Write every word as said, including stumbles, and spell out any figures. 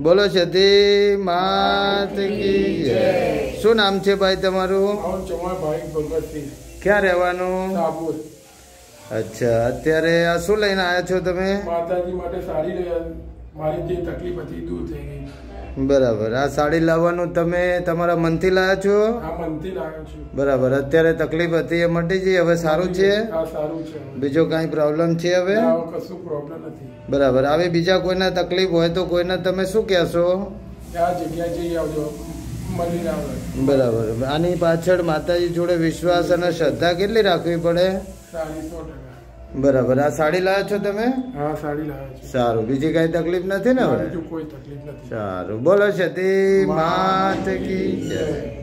બોલો સતી માત કી જય। શું નામ છે ભાઈ તમારું? ક્યાં રહેવાનું? અચ્છા, અત્યારે આ શું લઈને આવ્યા છો તમે? માતાજી માટે સાડી લઈ મારી જે તકલીફ હતી દૂર થઈ ગઈ। બરાબર, આ સાડી લાવવાનું તમે તમારા મનથી લાવ્યા છો? હા, મનથી લાવ્યો છું। બરાબર, અત્યારે તકલીફ હતી એ મટી ગઈ, હવે સારું છે? હા, સારું છે। બીજો કઈ પ્રોબ્લેમ છે હવે? કશું પ્રોબ્લેમ નથી। બરાબર, આવી બીજા કોઈને તકલીફ હોય તો કોઈને તમે શું કહેશો? આ જગ્યાએ જઈ આવજો, મળી આવે। બરાબર, આની પાછળ માતાજી જોડે વિશ્વાસ અને શ્રદ્ધા કેટલી રાખવી પડે? સાડી સો ટકા। બરાબર, આ સાડી લાવ્યા છો તમે? હા, સાડી લાવ્યો છું। સારું, બીજી કઈ તકલીફ નથી ને હવે? કોઈ તકલીફ નથી। સારું, બોલો સતી માત કી જય।